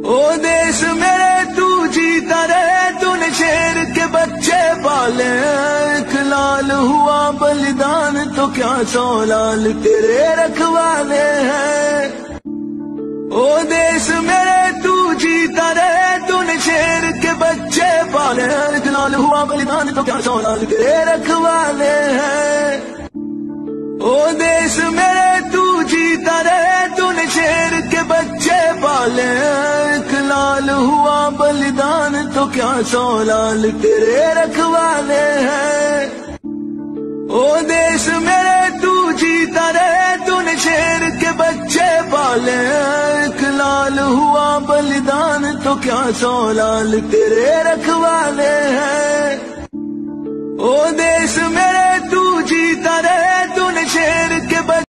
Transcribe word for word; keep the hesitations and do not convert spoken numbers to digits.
ओ देश मेरे तू जीता रहे, तूने शेर के बच्चे पाले। एक लाल हुआ बलिदान तो क्या सौ लाल तेरे रखवाले हैं। ओ देश मेरे तू जीता रहे, तूने शेर के बच्चे पाले। एक लाल हुआ बलिदान तो क्या सौ लाल तेरे रखवाले हैं। ओ देश मेरे तू जीता रहे, तूने शेर के बच्चे पाले। एक लाल हुआ बलिदान तो क्या सौ लाल तेरे रखवाले हैं। ओ देश मेरे तू जीता रहे, तूने शेर के बच्चे पाले। एक लाल हुआ बलिदान तो क्या सौ लाल तेरे रखवाले हैं। ओ देश मेरे तू जीता रहे, तूने शेर के